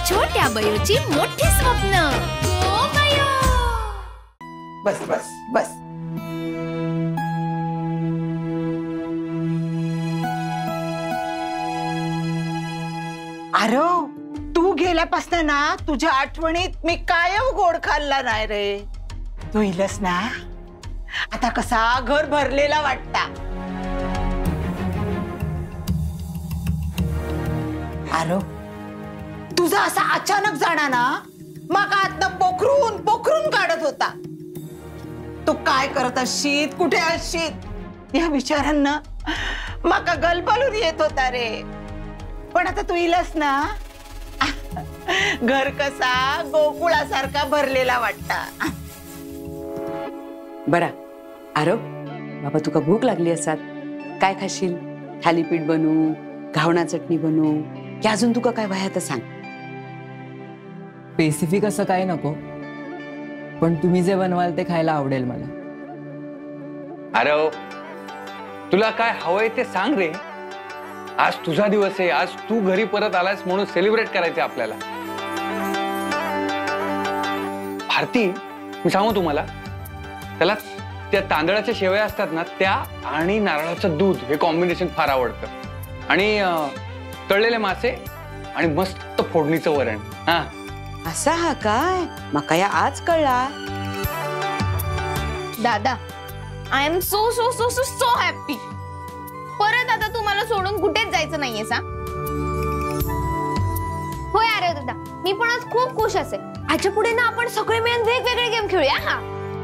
छोट्या बयोची मोठी स्वप्न. गो बयो. बस बस बस. अरे तू गेल्यापासून ना तुझ्या आठवणीत मी कायम गोड खाल्ला नाही रे. तू इलस ना आता कसा घर भरलेला वाटता. अरे तुझा असा अचानक जाणा ना मका आतनं पोखरून पोखरून काढत होता. तू काय करत असशीत कुठे असशीत या विचारांना मका गलबलून येत होता रे. पण आता तू इलस ना घर कसा गोकुळासारखा भरलेला वाटता. बरा आरव बाबा तुका भूक लागली असात काय खाशील? थालीपीठ बनवू घावणा चटणी बनवू की अजून तुका काय वह्यात सांग. स्पेसिफिक असं काय नको पण तुम्ही जे बनवाल ते खायला आवडेल मला. आरव तुला काय हवंय ते सांग रे. आज तुझा दिवस आहे. आज तू घरी परत आलास म्हणून सेलिब्रेट करायचे आपल्याला. भारती मी सांगू तुम्हाला त्याला त्या तांदळाच्या शेवया असतात ना त्या आणि नारळाचं दूध हे कॉम्बिनेशन फार आवडतं. आणि तळलेले मासे आणि मस्त फोडणीचं वरण. हा असा हा काय मका या आज कळला. दादा I am so so so so so happy. परत आता तुम्हाला सोडून कुठेच जायचं नाहीये सा. होय अरे दादा मी पण आज खूप खुश असेल. आजच्या पुढे ना आपण सगळे मिळून वेगवेगळे गेम खेळूया. हा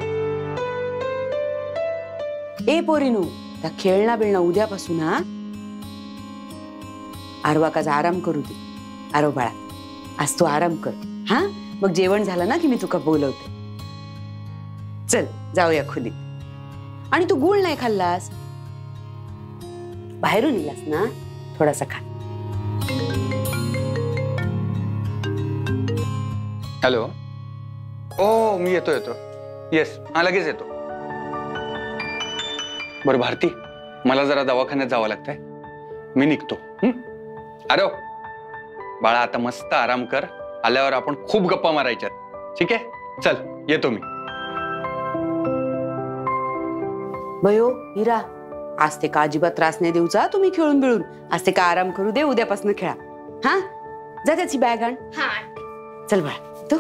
ए पोरीनू त्या खेळणा बिळणा उद्यापासून हा आरवाकाचा आराम करू दे. आरव बाळा आज तू आराम कर. हा मग जेवण झालं ना की मी तुका बोलवते. चल जाऊया खोलीत. आणि तू गुळ नाही खाल्लास बाहेरून इलास ना थोडासा खा. हॅलो ओ मी येतो येतो. येस हा लगेच येतो. बरं भारती मला जरा दवाखान्यात जावं लागतंय मी निघतो. अरे बाळा आता मस्त आराम कर. आल्यावर आपण खूप गप्पा मारायच्यात. ठीक आहे चल येतो मी. बयो हिरा आज ते का अजिबात त्रास नाही देऊचा. तुम्ही खेळून बिळून आज ते का आराम करू दे. उद्यापासून खेळा. हा जा त्याची बॅग आण. चल बाळा तू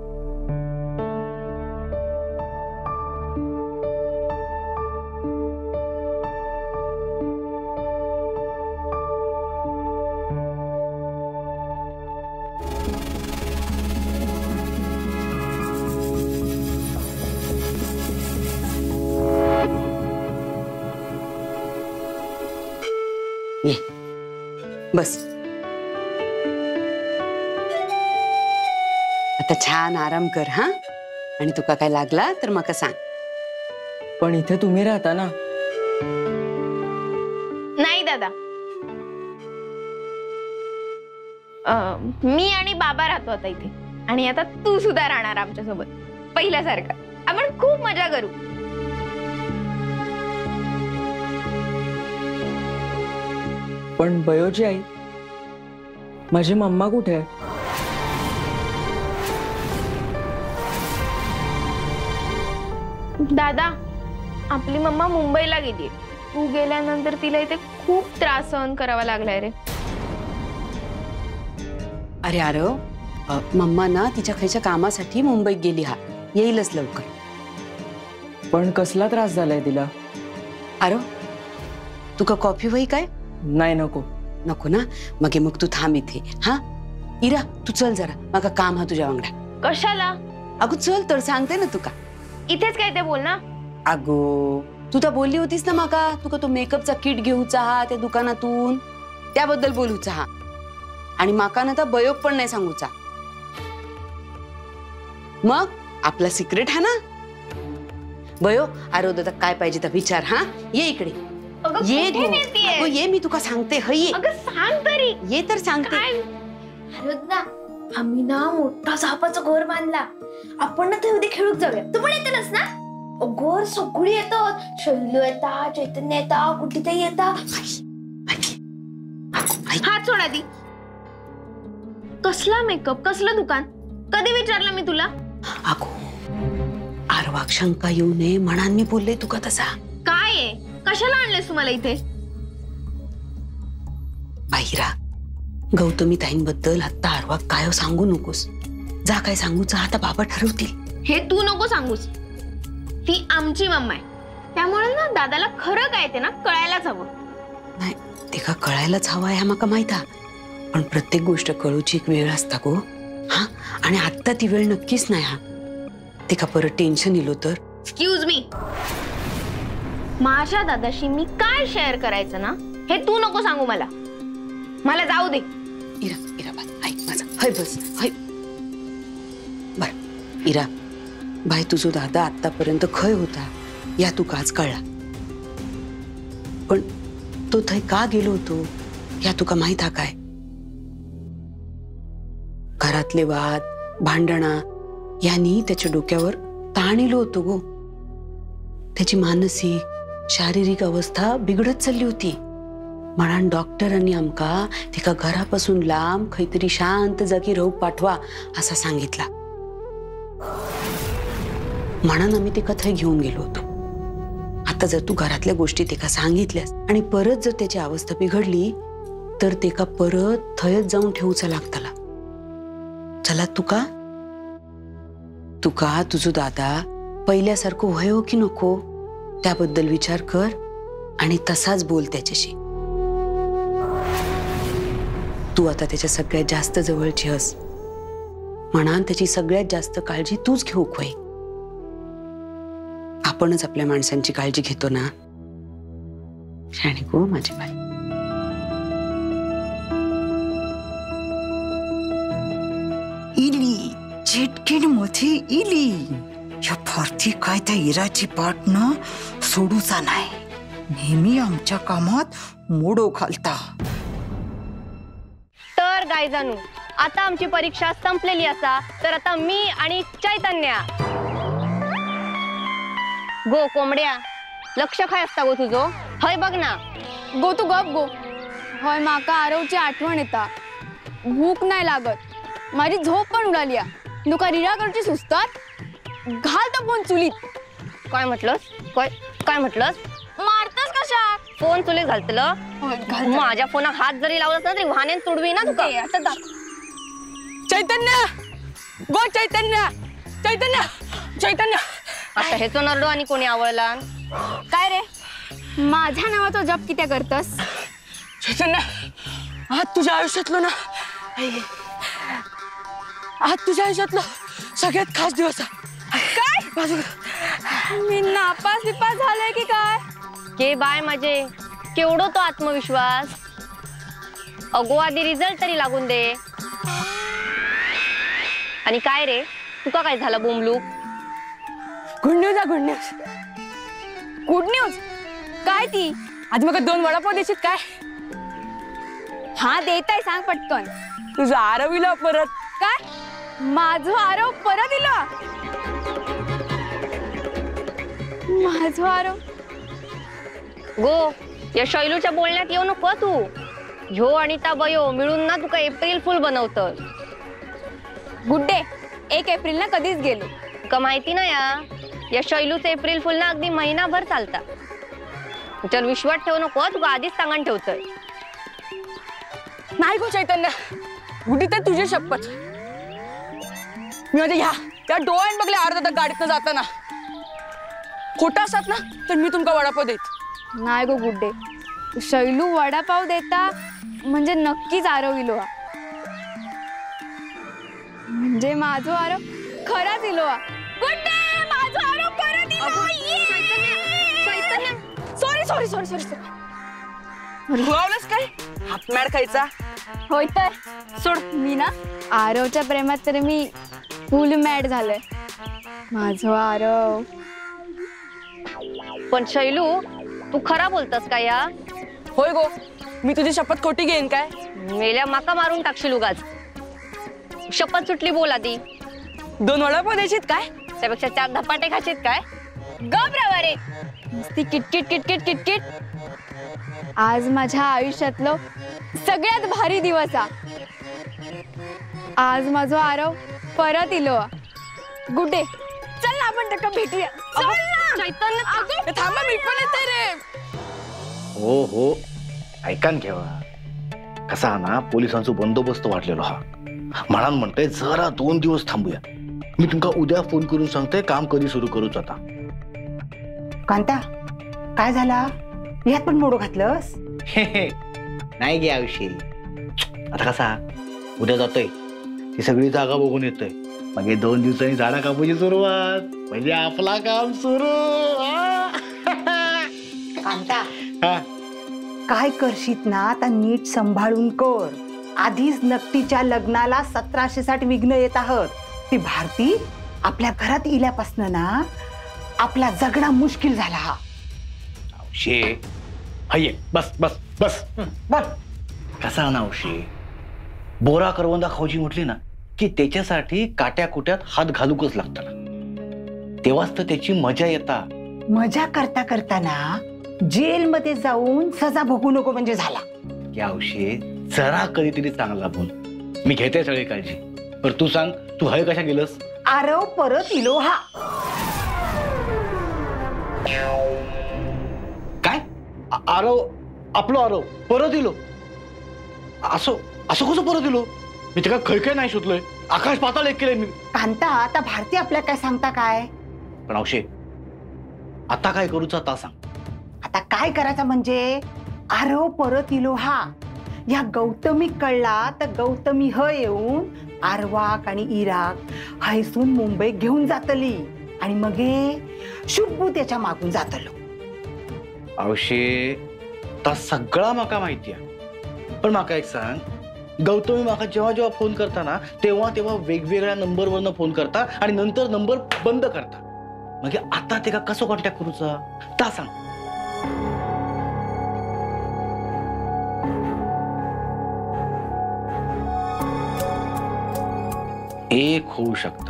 ये बस. आता छान आराम कर. हा आणि तुका काय लागला तर मका सांग. पण इथे तुम्ही राहता ना. नाही दादा मी आणि बाबा राहतो आता इथे. आणि आता तू सुद्धा राहणार आमच्या सोबत पहिल्यासारखं. आपण खूप मजा करू. पण बयोची आई माझी मम्मा कुठे आहे? दादा आपली मम्मा मुंबईला गेली. तू गेल्यानंतर तिला इथे खूप त्रास सहन करावा लागलाय रे. अरे आरव मम्मा ना तिच्या खायच्या कामासाठी मुंबईत गेली. हा येईलच लवकर. पण कसला त्रास झालाय तिला? आरव तुका कॉफी वही काय? नाही नको. नको ना मग तू थांब इथे. हा इरा तू चल जरा मग काम हा तुझ्या वांगडा. कशाला? अगो चल तर सांगते ना तुका. इथेच काय ते बोल ना. अगो तू तर बोलली होतीस ना माका तुका तो मेकअपचा किट घेऊचा हा त्या दुकानातून त्याबद्दल बोलूचा हा. आणि माका ना तर बयोग पण नाही सांगूचा. मग आपला सिक्रेट हा ना बयो. आरो दादा काय पाहिजे तर विचार. हा ये इकडे ये. अगो ये मी तुका सांगते. ये सांग तरी. ये तर सांगते. आम्ही ना मोठा सापाचं घर बांधला. आपण ना ते उद्या खेळूक जाऊया. तू पण येतेस ना? घर सगळी येतात. शैलू येतात चैतन्य येतात कुठेतरी येतात. हात सोड आधी. कसला मेकअप, कसलं दुकान? कधी विचारलं मी तुला? अगो आरवाक शंका येऊ नये म्हणून मी बोलले तुका तसा. काय आहे? कशाला आणलेस तुम्हाला इथे? बाहिरा गौतमी ताईंबद्दल आता आरवाक काय सांगू नकोस. जा काय सांगूचा आता बाबा ठरवतील. हे तू नको सांगूस. ती आमची मम्मा आहे, त्यामुळे ना दादाला खरं काय ते ना कळायलाच हवं. नाही ते का कळायलाच हवा ह्या माका माहित हा, पण प्रत्येक गोष्ट कळूची एक वेळ असता गो. हा आणि आता ती वेळ नक्कीच नाही. हा ते का परत टेन्शन इलो तर. एक्सक्यूज मी, माझ्या दादाशी मी काय शेअर करायचं ना हे तू नको सांगू मला. मला जाऊ दे. इरा इरा बाय ऐक माझा. हाय बस हाय बर. इरा बाय तुझो दादा आतापर्यंत खय होता या तुका आज कळला, पण तो थंय का गेलो होतो या तुका माहित हा काय? घरातले वाद भांडणा यांनी त्याच्या डोक्यावर ताण इलो होतो गो. त्याची मानसिक शारीरिक अवस्था बिघडत चालली होती. म्हणून डॉक्टरांनी आमका तिका घरापासून लांब खैतरी शांत जागी राहू पाठवा असा सांगितला. म्हणून आम्ही तिका थंय घेऊन गेलो होतो. आता जर तू घरातल्या गोष्टी तिका सांगितल्यास आणि परत जर त्याची अवस्था बिघडली तर तिका परत थयच जाऊन ठेवूचा लागतला. चला तुका तुका तुझो दादा पहिल्यासारखं व्हाय हो की नको त्याबद्दल विचार कर आणि तसाच बोल त्याच्याशी. तू आता त्याच्या सगळ्यात जास्त जवळची हस म्हणून त्याची सगळ्यात जास्त काळजी तूच घेऊ होय. आपणच आपल्या माणसांची काळजी घेतो ना. शाणी गो माझी बाई. इली चिटकीन मध्ये इली. या भारती काय त्या इराची पाठ न सोडूचा नाही. नेहमी आमच्या कामात मोडो घालता. तर गाय जानू आता आमची परीक्षा संपलेली असा तर आता मी आणि चैतन्या गो कोंबड्या लक्ष काय असता गो तुझो. हय बघ ना गो तू गप गो. हय माका आरवची आठवण येता. भूक नाही लागत, माझी झोप पण उडाली. तुका रिराकडची सुस्तात घाल तर फोन चुलीत. काय म्हटलंस? काय म्हटलंस? मारतस कशा? फोन चुलीत घालतलं? माझ्या फोना हात जरी लावलास ना तरी वाहने तुडवी ना तुका. चैतन्य गो चैतन्य चैतन्य चैतन्य. आता हेचो नरडो आणि कोणी आवडला? काय रे माझ्या नावाचा जप किती करतस? चैतन्य आज तुझ्या आयुष्यातलो ना आज तुझ्या आयुष्यातलो सगळ्यात खास दिवस काय? मी नापास बिपास झालोय की काय? के बाय माझे केवढो तो आत्मविश्वास. अगो आधी रिझल्ट तरी लागून दे. आणि काय रे तुका काय झालं बोंबलू? Good news good news. Good news काय ती? आज मग 2 वडापाव देशील काय? हा देताय सांग पटकन. तुझं आरवीला परत. काय माझं आरव परत दिला? माझं आरव गो या शैलूच्या बोलण्यात येऊ नको तू. ह्यो आणि ता बयो मिळून ना तुका एप्रिल फुल बनवतं. गुड्डे 1 एप्रिल ना कधीच गेलो. तुका माहिती ना या शैलूचं एप्रिल फुल ना अगदी महिनाभर चालता. तुझ्यावर विश्वास ठेवू नको. तुका आधीच सांगून ठेवतोय. नाही गो चैतन्य गुडी तर तुझी शपथ. मी म्हणजे या डोळ्यात बघले अर्धा गाडीतनं जाताना खोटा असतात ना तर मी तुमका वडापाव देत. नाही गो गुड्डे शैलू वडापाव देता म्हणजे नक्कीच आरव इलो. म्हणजे माझं आरव खराच इलो. गुड्डे माझं आरव परत इलो. सॉरी सॉरी सॉरी सॉरी बोलावलंस काय? हापमॅड खायचा होय तर सोड. मी ना आरवच्या प्रेमात तर मी फुल मॅड झालंय. माझं आरव. पण शैलू तू खरा बोलतस का या? होय गो मी तुझी शपथ खोटी घेईन काय? मेल्या माका मारून टाकशील उगाच. शपथ सुटली बोल आधी. 2 वडापाव देशील काय? त्यापेक्षा 4 धपाटे खाशीत काय? गप रे रे नुसती किटकिट किटकिट किटकिट. आज माझ्या आयुष्यातलं सगळ्यात भारी दिवस. आज माझो आरव परत इलो गुड डे. चल ना आपण तका भेटूया. चल ना चैतन्य. थांबा मी पण येते रे. हो हो ऐकान घ्यावा. कसा ना पोलिसांचा बंदोबस्त वाढलेलो हा. म्हणून म्हणतोय जरा 2 दिवस थांबूया. मी तुमका उद्या फोन करून सांगतोय काम कधी सुरू करूच आता. कांता काय झाला? ह्यात पण मोडो घातलंस? नाही घ्या विषयी. आता कसा उद्या जातोय ती सगळी जागा बघून येतोय. मग 2 दिवसांनी झाडा कापूची सुरुवात म्हणजे आपला काम सुरू. कांता हा काय करशीत ना आता नीट सांभाळून कर. आधीच नक्कीच्या लग्नाला 1760 विघ्न येत आहोत. ती भारती आपल्या घरात इल्यापासनं ना आपला जगणं मुश्किल झाला हा. शे हाय बस बस बस बस कसा नावशे बोरा करवंदा खाऊची म्हटली ना की त्याच्यासाठी काट्या कुट्यात हात घालूकच लागतात. तेव्हाच तर त्याची मजा येता. मजा करता करताना जेलमध्ये जाऊन सजा भोगू नको म्हणजे झाला. या औषे जरा कधीतरी चांगला बोल. मी घेते सगळी काळजी. पर तू सांग तू हय कशा गेलस? आरव परत इलो हा. काय आरव आपलो आरव परत इलो? असं असं कसं परत इलो? मी त्याला खै नाही शोधलोय. आकाश पाताळ एक केलंय मी. कांता आता भारती आपल्या काय सांगता काय? पण औषे आता काय करूचा ता सांग. आता काय करायचं म्हणजे आरव परत इलो हा. या गौतमी कळला तर गौतमी ह येऊन आरवाक आणि इराक हैसून मुंबईत घेऊन जातली आणि मग शुभू त्याच्या मागून जातलो. औषे ता सगळा माका माहिती आहे. पण माका एक सांग गौतमी माका जेव्हा जेव्हा फोन करता ना तेव्हा तेव्हा वेगवेगळ्या नंबरवरनं फोन करता आणि नंतर नंबर बंद करता. म्हणजे आता ते का कसं कॉन्टॅक्ट करूचा ता सांग. एक होऊ शकता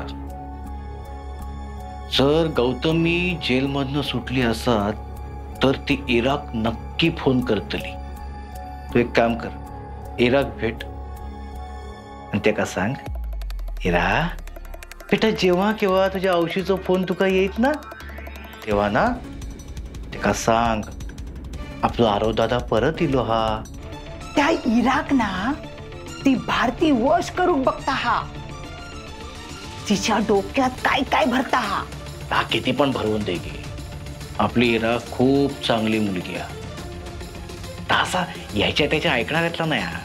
जर गौतमी जेलमधनं सुटली असत तर ती इराक नक्की फोन करतली. तू एक काम कर इराक भेट आणि ते का सांग इरा बेटा जेव्हा केव्हा तुझ्या औषधीचा फोन तुका येत ना तेव्हा ना ते का सांग आपला आरव दादा परत इलो हा. त्या इराक ना ती भारती वश करून बघता हा. तिच्या डोक्यात काय काय भरता हा. हा किती पण भरवून दे गे. आपली इरा खूप चांगली मुलगी आहे. तासा यायच्या त्याच्या ऐकणाऱ्यातला नाही हा.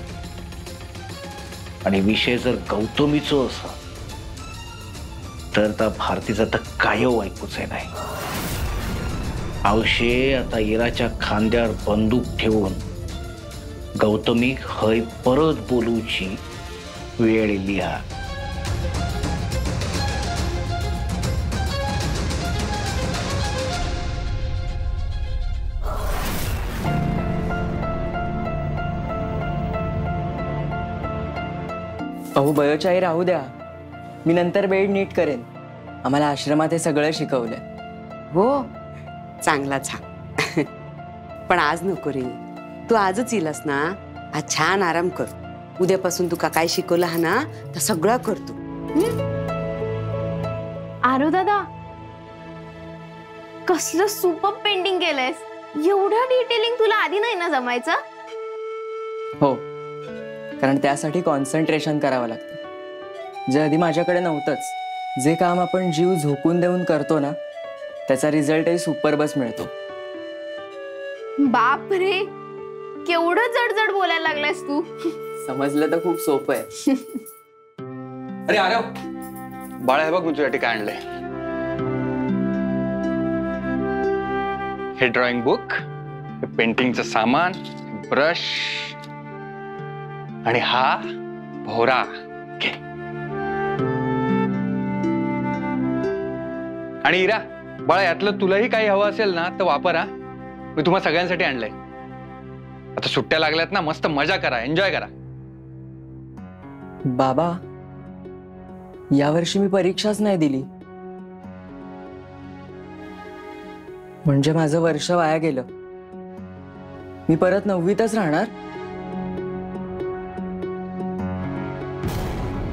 आणि विषय जर गौतमीचो असा तर त्या भारतीचा तर काय ऐकूच आहे नाही. आवशे आता इराच्या खांद्यावर बंदूक ठेवून गौतमी हय परत बोलूची वेळ येली हा. अहो बयोच्या आई राहू द्या. मी नंतर बेड नीट करेन. आम्हाला आश्रमात हे सगळं शिकवलंय. हो चांगलाच हा. पण आज नको रे. तू आजच येलास ना आज छान आराम कर. उद्यापासून तुका काय शिकवलं हा ना तर सगळं करतो. आरो दादा कसलं सुपर पेंटिंग केलंयस. एवढं डिटेलिंग तुला आधी नाही ना जमायचं? हो कारण त्यासाठी कॉन्सन्ट्रेशन करावं लागतं जे आधी माझ्याकडे नव्हतंच. जे काम आपण जीव झोकून देऊन करतो ना त्याचा रिझल्टही सुपर बस मिळतो. बाप रे केवढं जडजड बोलायला लागलायस तू. समजलं तर खूप सोपं आहे. अरे आरव बाळा हे बघ मी तुझ्यासाठी काय आणलंय. हे ड्रॉइंग बुक, हे पेंटिंगचं सामान, ब्रश आणि हा भोवरा. घे. आणि इरा बाळा यातलं तुलाही काही हवं असेल ना तर वापर हा. मी तुम्हा सगळ्यांसाठी आणलंय. आता सुट्ट्या लागल्यात ना मस्त मजा करा एन्जॉय करा. बाबा यावर्षी मी परीक्षाच नाही दिली म्हणजे माझं वर्ष वाया गेलं. मी परत 9वीतच राहणार.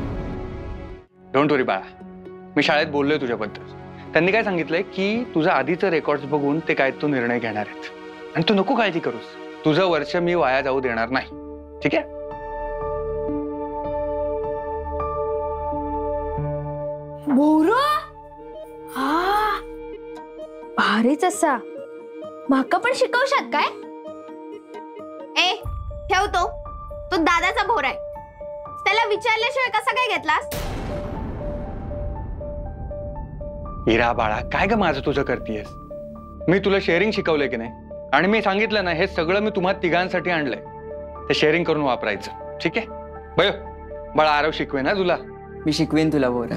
डोंट वरी बाळा, मी शाळेत बोललोय तुझ्याबद्दल. त्यांनी काय सांगितलंय की तुझं आधीचं रेकॉर्ड बघून ते काय तो निर्णय घेणार आहेत. आणि तू नको काळजी करूस, तुझं वर्ष मी वाया जाऊ देणार नाही. ठीक आहे? बोरो हा भारीच असा. माका पण शिकवशात काय? ए ठेवतो, तो दादाचा भोर आहे. त्याला विचारल्याशिवाय कसा काय घेतलास? हिरा बाळा, काय ग माझं तुझं करतीयस? मी तुला शेअरिंग शिकवलंय की नाही? आणि मी सांगितलं ना, हे सगळं मी तुम्हा तिघांसाठी आणलंय. ते शेअरिंग करून वापरायचं. ठीक आहे? बयो बाळा, आरव शिकवे ना तुला. मी शिकवेन तुला बोरा.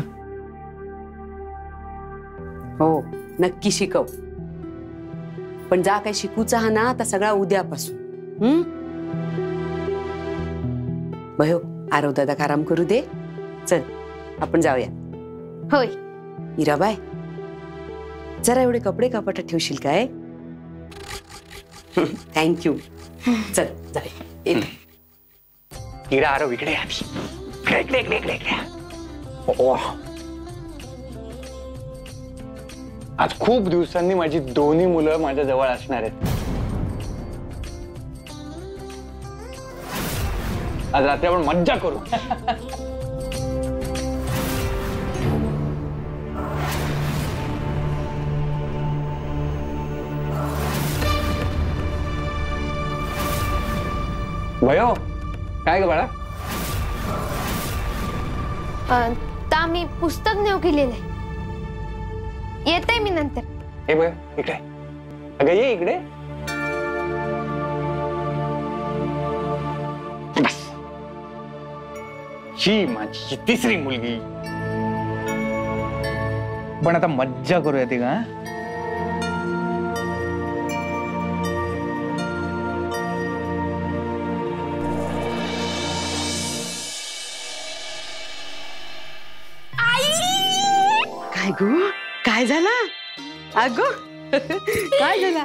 हो नक्की शिकव. पण जा काय शिकूचा हा ना आता सगळा उद्यापासून. भयो आरव दादा आराम करू दे. चल आपण जाऊया. होय. हिराबाई, जरा एवढे कपडे कपाटात ठेवशील काय? थँक्यू. चल जाऊया. हिरा, आरव इकडे या. इकडे इकडे इकडे इकडे. आज खूप दिवसांनी माझी दोन्ही मुलं माझ्या जवळ असणार आहेत. आज रात्री आपण मज्जा करू. भयो, काय ग बाळा? ता मी पुस्तक नेऊ केलेलं येते मी नंतर. हे भयो इकडे. अगं ये इकडे. बस, ही माझी तिसरी मुलगी. पण आता मज्जा करूया ती का? काय गो, काय झाला? अगो काय झाला?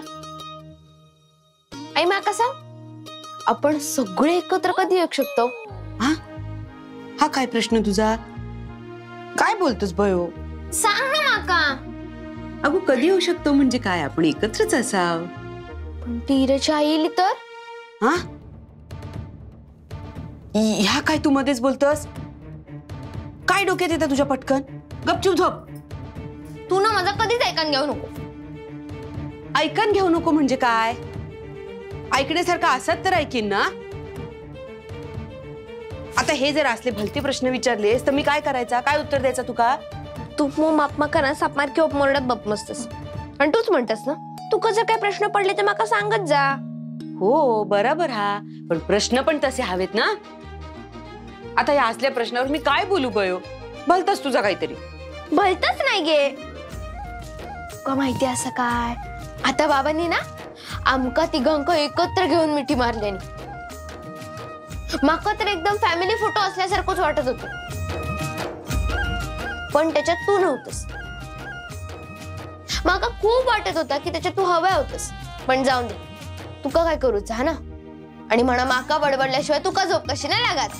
आई माका सांग, आपण सगळे एकत्र कधी येऊ शकतो? हा काय प्रश्न तुझा? काय बोलतोस भयो? सांग ना माका. अगो कधी येऊ शकतो म्हणजे काय? आपण एकत्रच असाव. पण टीरेची आई येईल तर? हा ह्या काय तू मध्येच बोलतोस? काय डोक्यात येतं तुझ्या पटकन? गपचूप झोप. तू ना माझा कधीच ऐकून घेऊ नको. ऐकून घेऊ नको म्हणजे काय? ऐकण्यासारखं असत तर ऐकीन ना. आता हे जर असले भलते प्रश्न विचारलेस तर मी काय करायचा? काय उत्तर द्यायचा तुका? तू मग मापमा करा सापमार किंवा मोरड्यात बप मस्तस. आणि तूच म्हणतस ना, तुका जर काय प्रश्न पडले तर माका सांगत जा. हो बरोबर हा, पण प्रश्न पण तसे हवेत ना. आता या असल्या प्रश्नावर मी काय बोलू गयो? भलतच तुझा काहीतरी. भलतच नाही गे. का माहिती असं काय? आता बाबांनी ना आमका तिघांक एकत्र घेऊन मिठी मारल्यानी माका तर एकदम फॅमिली फोटो असल्यासारखंच वाटत होतं. पण त्याच्यात तू नव्हतस. माका खूप वाटत होता की त्याच्यात तू हव्या होतस. पण जाऊन दे, तुका काय करूच हा ना. आणि म्हणा माका बडबडल्याशिवाय तुका झोप कशी नाही लागत.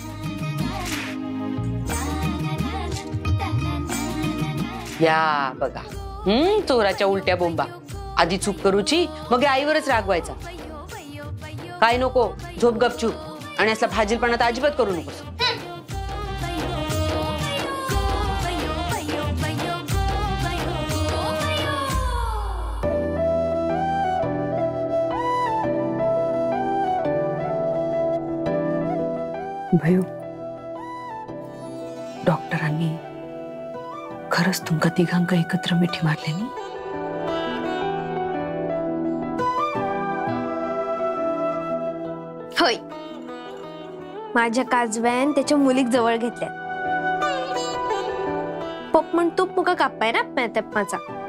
या बघा, चोराच्या उलट्या बोंबा. आधी चूक करूची मग आईवरच रागवायचा. काय नको, झोप गपचूप. आणि असला फाजीलपणा तर अजिबात करू नकोस. भयो, डॉक्टरांनी खरंच तुमका तिघांका एकत्र मिठी मारल्यानी? होय. माझ्या काजव्यान त्याच्या मुलीक जवळ घेतल्या. पप म्हण तूप मुका कापाय ना माझा.